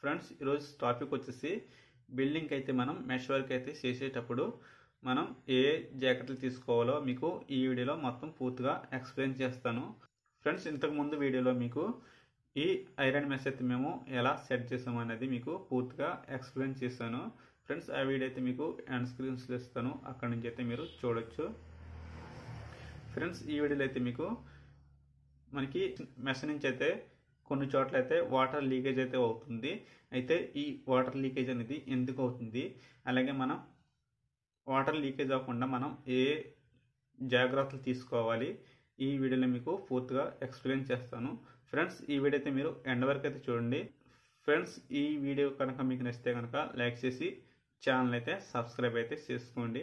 Friends ఈరోజు topic వచ్చేసి building అయితే మనం మెష్ వర్క్ అయితే చేసేటప్పుడు మనం ఏ జాగ్రత్తలు తీసుకోవాలో మీకు ఈ వీడియోలో మొత్తం పూర్తిగా ఎక్స్ప్లెయిన్ చేస్తాను. ఫ్రెండ్స్ ఇంతకు ముందు వీడియోలో మీకు ఈ ఐరన్ మెష్ అయితే మేము ఎలా సెట్ చేసాము అనేది మీకు పూర్తిగా ఎక్స్ప్లెయిన్ చేశాను. ఫ్రెండ్స్ ఆ వీడియో అయితే మీకు ఎండ్ స్క్రీన్స్లో ఇస్తాను, అక్కడ నుంచి అయితే మీరు చూడొచ్చు. ఫ్రెండ్స్ ఈ వీడియోలో అయితే మీకు మనకి మెష్ నుంచి అయితే కొన్ని చోట్ల అయితే వాటర్ లీకేజ్ అయితే అవుతుంది. అయితే ఈ వాటర్ లీకేజ్ అనేది ఎందుకు అవుతుంది, అలాగే మనం వాటర్ లీకేజ్ అవ్వకుండా మనం ఏ జాగ్రత్తలు తీసుకోవాలి ఈ వీడియోలో మీకు పూర్తిగా ఎక్స్ప్లెయిన్ చేస్తాను. ఫ్రెండ్స్ ఈ వీడియో అయితే మీరు ఎండ్ వరకు అయితే చూడండి. ఫ్రెండ్స్ ఈ వీడియో కనుక మీకు నచ్చితే కనుక లైక్ చేసి ఛానల్ అయితే సబ్స్క్రైబ్ అయితే చేసుకోండి.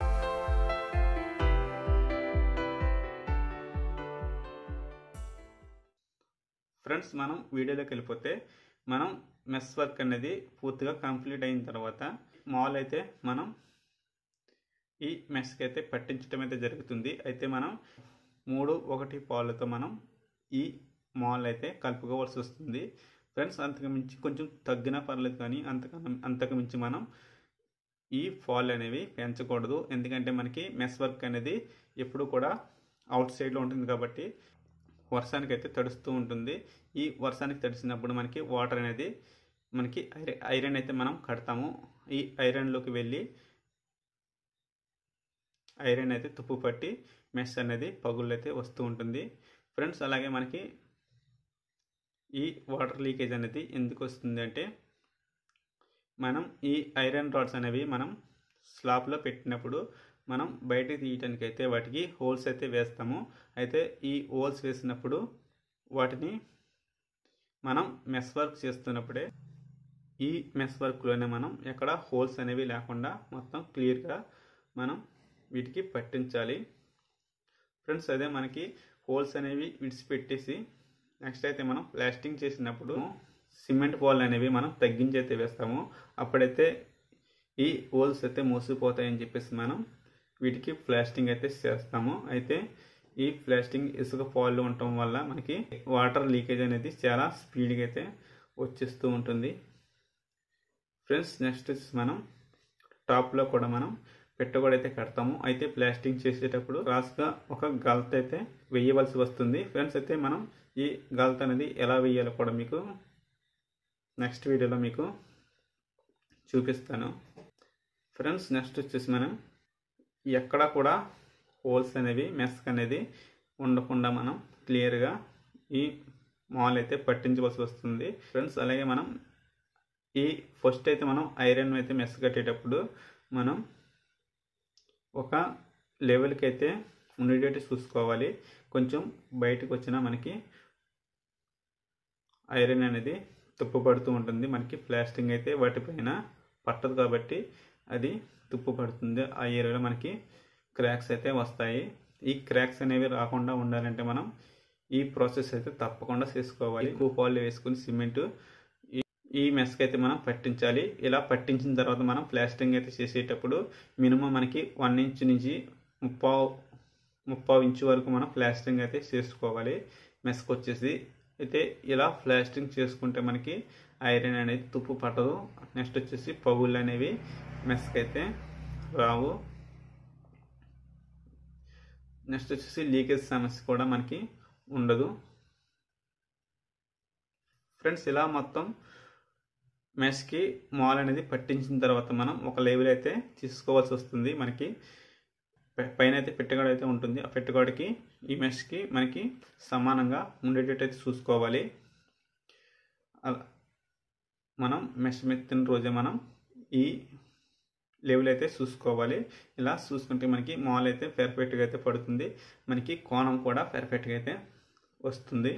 ఫ్రెండ్స్ మనం వీడియోలోకి వెళ్ళిపోతే మనం మెష్ వర్క్ అనేది పూర్తిగా కంప్లీట్ అయిన తర్వాత మాల్ అయితే మనం ఈ మెష్కి అయితే పట్టించడం అయితే జరుగుతుంది. అయితే మనం 3-1 పాలతో మనం ఈ మాల్ అయితే కలుపుకోవాల్సి వస్తుంది. ఫ్రెండ్స్ అంతకు మించి కొంచెం తగ్గినా పర్లేదు, కానీ అంతకు మించి మనం ఈ ఫాల్ అనేవి పెంచకూడదు. ఎందుకంటే మనకి మెష్ వర్క్ అనేది ఎప్పుడు కూడా అవుట్ సైడ్లో ఉంటుంది కాబట్టి వర్షానికి అయితే తడుస్తూ ఉంటుంది. ఈ వర్షానికి తడిసినప్పుడు మనకి వాటర్ అనేది మనకి ఐరన్ అయితే మనం కడతాము. ఈ ఐరన్లోకి వెళ్ళి ఐరన్ అయితే తుప్పు పట్టి మెష్ అనేది పగుళ్ళు అయితే వస్తూ ఉంటుంది. ఫ్రెండ్స్ అలాగే మనకి ఈ వాటర్ లీకేజ్ అనేది ఎందుకు వస్తుంది అంటే మనం ఈ ఐరన్ రాడ్స్ అనేవి మనం స్లాబ్లో పెట్టినప్పుడు మనం బయటకు తీయటానికి అయితే వాటికి హోల్స్ అయితే వేస్తాము. అయితే ఈ హోల్స్ వేసినప్పుడు వాటిని మనం మెష్ వర్క్ చేస్తున్నప్పుడే ఈ మెష్ వర్క్లోనే మనం ఎక్కడ హోల్స్ అనేవి లేకుండా మొత్తం క్లియర్గా మనం వీటికి పట్టించాలి. ఫ్రెండ్స్ అదే మనకి హోల్స్ అనేవి విడిచిపెట్టేసి నెక్స్ట్ అయితే మనం ప్లాస్టింగ్ చేసినప్పుడు సిమెంట్ బాల్ అనేవి మనం తగ్గించి అయితే వేస్తాము. అప్పుడైతే ఈ హోల్స్ అయితే మూసిపోతాయని చెప్పేసి మనం వీటికి ప్లాస్టింగ్ అయితే చేస్తాము. అయితే ఈ ప్లాస్టింగ్ ఇసుక పాలు ఉండటం వల్ల మనకి వాటర్ లీకేజ్ అనేది చాలా స్పీడ్గా అయితే వచ్చేస్తూ ఉంటుంది. ఫ్రెండ్స్ నెక్స్ట్ మనం టాప్లో కూడా మనం పెట్టగోడ అయితే కడతాము. అయితే ప్లాస్టింగ్ చేసేటప్పుడు క్రాస్గా ఒక గల్త అయితే వేయవలసి వస్తుంది. ఫ్రెండ్స్ అయితే మనం ఈ గల్త అనేది ఎలా వేయాలో కూడా మీకు నెక్స్ట్ వీడియోలో మీకు చూపిస్తాను. ఫ్రెండ్స్ నెక్స్ట్ వచ్చేసి మనం ఎక్కడ కూడా హోల్స్ అనేవి మెష్ అనేది ఉండకుండా మనం క్లియర్గా ఈ మాల్ అయితే పట్టించవలసి వస్తుంది. ఫ్రెండ్స్ అలాగే మనం ఈ ఫస్ట్ అయితే మనం ఐరన్ అయితే మెష్ కట్టేటప్పుడు మనం ఒక లెవెల్కి అయితే ఉండేటట్టు చూసుకోవాలి. కొంచెం బయటకు వచ్చినా మనకి ఐరన్ అనేది తుప్పు పడుతూ ఉంటుంది. మనకి ప్లాస్టింగ్ అయితే వాటిపైన పట్టదు కాబట్టి అది తుప్పు పడుతుంది. ఆ ఏరియాలో మనకి క్రాక్స్ అయితే వస్తాయి. ఈ క్రాక్స్ అనేవి రాకుండా ఉండాలంటే మనం ఈ ప్రాసెస్ అయితే తప్పకుండా చేసుకోవాలి. ఎక్కువ పాలు వేసుకుని సిమెంట్ ఈ మెష్కి అయితే మనం పట్టించాలి. ఇలా పట్టించిన తర్వాత మనం ప్లాస్టింగ్ అయితే చేసేటప్పుడు మినిమం మనకి 1 ఇంచ్ నుంచి 30 ఇంచు వరకు మనం ప్లాస్టింగ్ అయితే చేసుకోవాలి మెష్కి వచ్చేసి. అయితే ఇలా ప్లాస్టింగ్ చేసుకుంటే మనకి ఐరన్ అనేది తుప్పు పట్టదు. నెక్స్ట్ వచ్చేసి పగుళ్ళు అనేవి మెష్కి అయితే రావు. నెక్స్ట్ వచ్చేసి లీకేజ్ సమస్య కూడా మనకి ఉండదు. ఫ్రెండ్స్ ఇలా మొత్తం మెష్కి మాల్ అనేది పట్టించిన తర్వాత మనం ఒక లెవెల్ అయితే తీసుకోవాల్సి వస్తుంది. మనకి పైన అయితే పెట్టగోడ అయితే ఉంటుంది. ఆ పెట్టగోడకి ఈ మెష్కి మనకి సమానంగా ఉండేటట్టు అయితే చూసుకోవాలి. మనం మెష్ మెత్తిన రోజే మనం ఈ లెవెల్ అయితే చూసుకోవాలి. ఇలా చూసుకుంటే మనకి మాల్ అయితే పర్ఫెక్ట్గా అయితే పడుతుంది. మనకి కోణం కూడా పర్ఫెక్ట్గా అయితే వస్తుంది.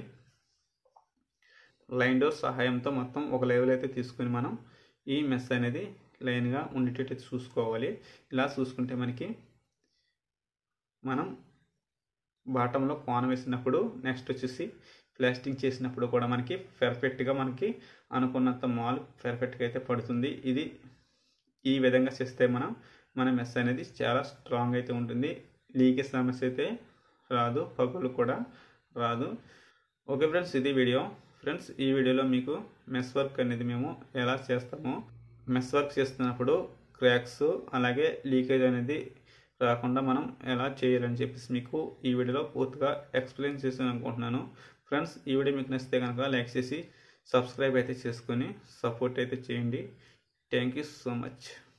లైన్ డోర్ సహాయంతో మొత్తం ఒక లెవెల్ అయితే తీసుకుని మనం ఈ మెష్ అనేది లైన్గా ఉండేటట్టు చూసుకోవాలి. ఇలా చూసుకుంటే మనకి మనం బాటంలో కోణం వేసినప్పుడు నెక్స్ట్ వచ్చేసి ప్లాస్టింగ్ చేసినప్పుడు కూడా మనకి పర్ఫెక్ట్గా మనకి అనుకున్నంత మాల్ పర్ఫెక్ట్గా అయితే పడుతుంది. ఇది ఈ విధంగా చేస్తే మన మెష్ అనేది చాలా స్ట్రాంగ్ అయితే ఉంటుంది. లీకేజ్ సమస్య అయితే రాదు, పగులు కూడా రాదు. ఓకే ఫ్రెండ్స్, ఇది వీడియో. ఫ్రెండ్స్ ఈ వీడియోలో మీకు మెస్ వర్క్ అనేది మేము ఎలా చేస్తామో, మెస్ వర్క్ చేస్తున్నప్పుడు క్రాక్స్ అలాగే లీకేజ్ అనేది రాకుండా మనం ఎలా చేయాలని చెప్పేసి మీకు ఈ వీడియోలో పూర్తిగా ఎక్స్ప్లెయిన్ చేస్తాను అనుకుంటున్నాను. ఫ్రెండ్స్ ఈ వీడియో మీకు నచ్చితే కనుక లైక్ చేసి సబ్స్క్రైబ్ అయితే చేసుకొని సపోర్ట్ అయితే చేయండి. Thank you so much.